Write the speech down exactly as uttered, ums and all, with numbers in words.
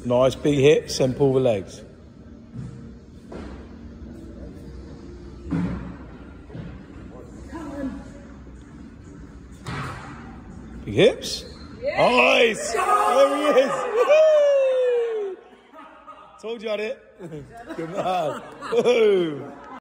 Nice big hips and pull the legs. Big hips. Yeah. Nice. There he is. Told you I did. Good man. Woohoo.